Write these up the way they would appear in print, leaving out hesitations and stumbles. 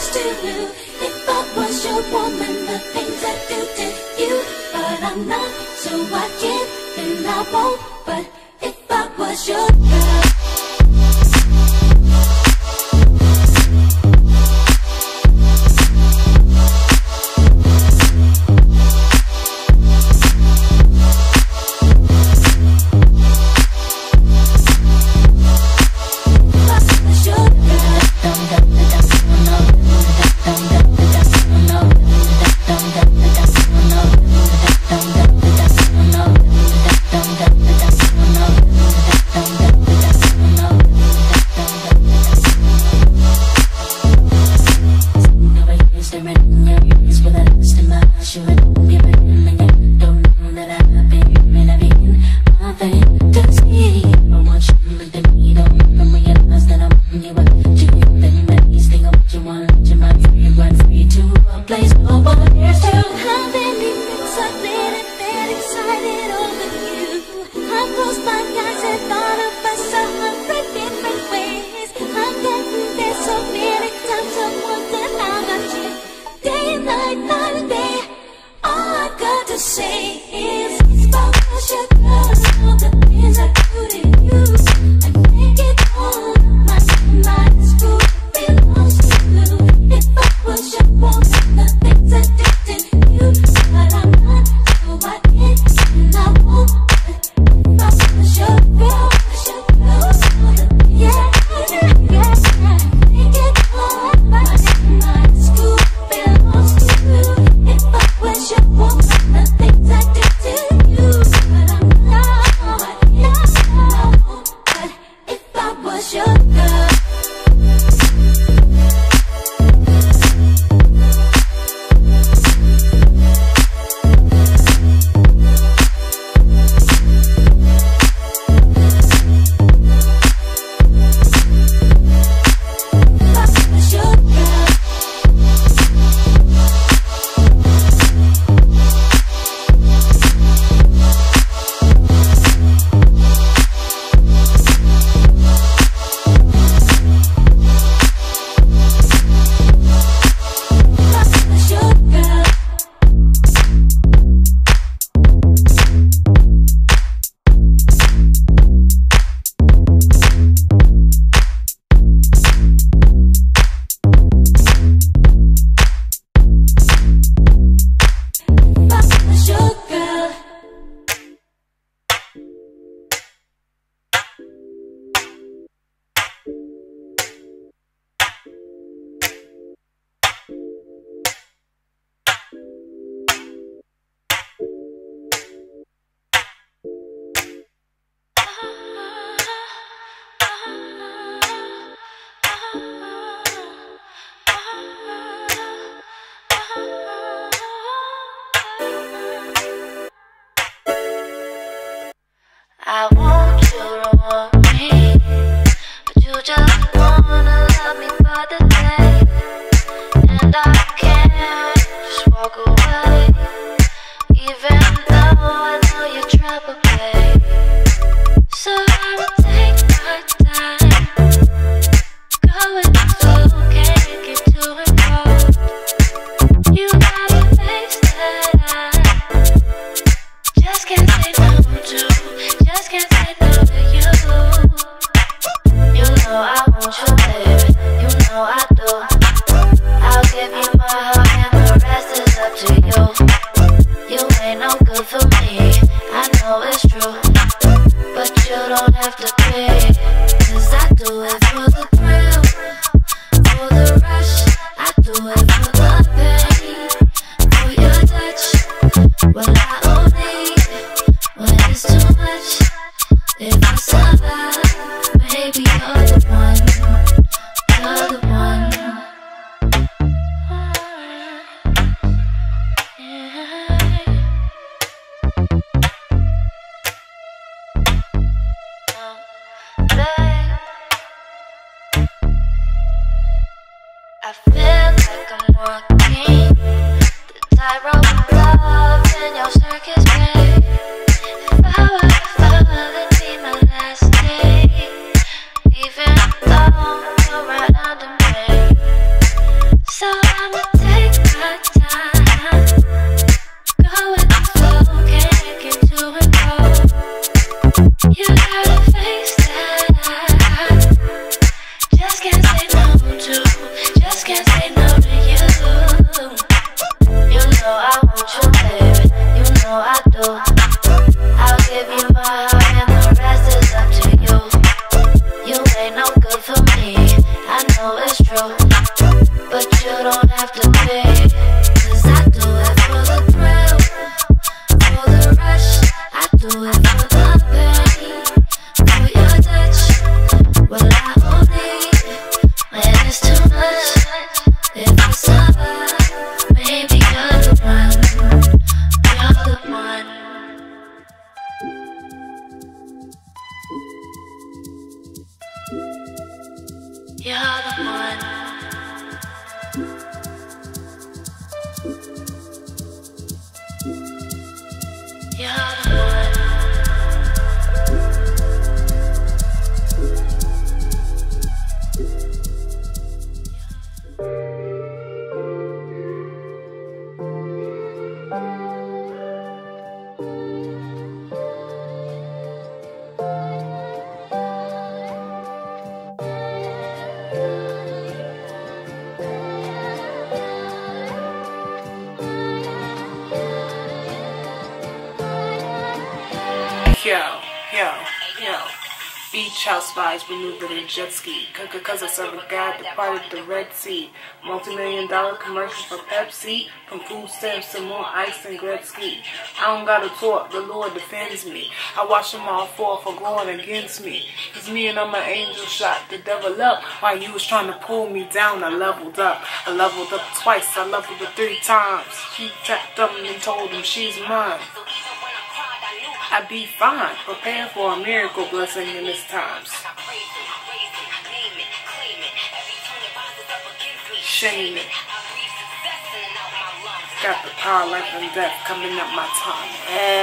to you. If I was your woman, the things I do to you. But I'm not, so I can't and I won't. But if I was your girl, I want you to want me, but you just wanna love me for the day, and I can't just walk away, even though I know you're trouble, babe. So I will take my time, going slow, can't get too involved. You got a face that I just can't say no to. Just can't say no to you. You know I want you, baby. You know I do. I'll give you my heart and the rest is up to you. You ain't no good for me, I know it's true, but you don't have to pay, 'cause I do it for the thrill, for the rush. I do it for the pain, for your touch. Well, I only when it's too much. If I survive, maybe you're the one, you're the one. Babe, I feel like I'm walking the tightrope of love in your circus, babe. If I were to fall, it'd be my last day, even though you're right under me. So through, but you don't have to pay. 'Cause I do it for the thrill, for the rush. I do it for the pain, for your touch. Well, I only when it's too much. If I survive, maybe you're the one. You're the one. You're the one. You're the one. Yo. Beach house vibes maneuvered in jet ski. Cause I serve a God that parted the Red Sea. Multi-million-dollar commercial for Pepsi. From food stamps to more ice than Gretzky. I don't gotta talk, the Lord defends me. I watch them all fall for going against me. Cause me and my angel shot the devil up. While you was trying to pull me down, I leveled up. I leveled up twice, I leveled up 3 times. She tapped them and told him she's mine. I be fine, prepare for a miracle blessing in this times. Shame it. Got the power, life and death coming up my tongue.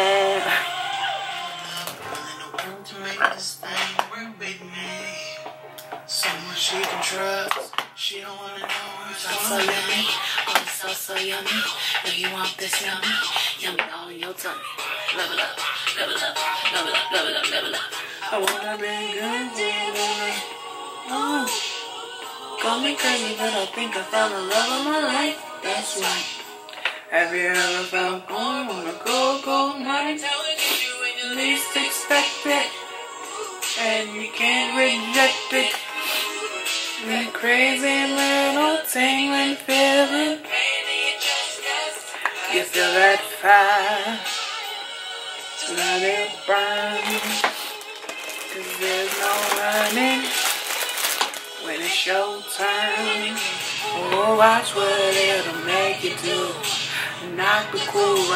Someone she can trust. She don't wanna know it's so yummy. Oh, so yummy. If you want this yummy, yummy all in your tummy. Level up, level up, level up, level up, level up. I wanna be good, oh, call me crazy, but I think I found the love of my life. That's right. Have you ever felt born on a cold night? When you least expect it, and you can't reject it. That crazy little tingling feeling. You feel that fire. Let it burn. 'Cause there's no running when it's your turn. Oh, watch what it'll make you do. Knock the cool